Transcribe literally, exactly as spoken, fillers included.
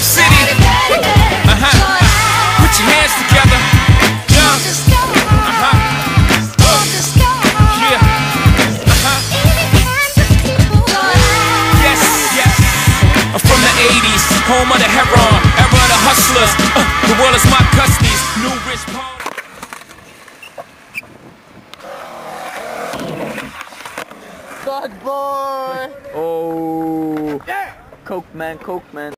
City. Uh-huh. Put your hands together. Yeah. Uh-huh. Yeah. Uh-huh. Yes, yes. I'm from the eighties, home of the heron, era of the hustlers. Uh, the world is my custody. New rich Paul. Bad boy! Oh, Yeah! Coke man, Coke man.